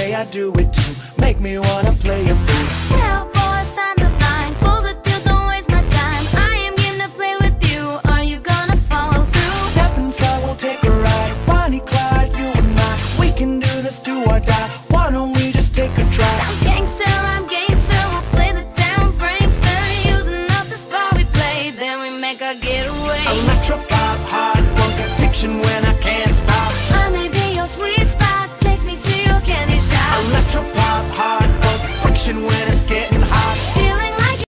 way I do it too. Make me wanna play it through. Yeah, boy, sign the line. Close the deal, don't waste my time. I am game to play with you. Are you gonna follow through? Step inside, we'll take a ride. Bonnie, Clyde, you and I. We can do this, do or die. Why don't we just take a drive? I'm gangster, I'm gangster. We'll play the town prankster. Using up the spot we play, then we make our getaway. Electropop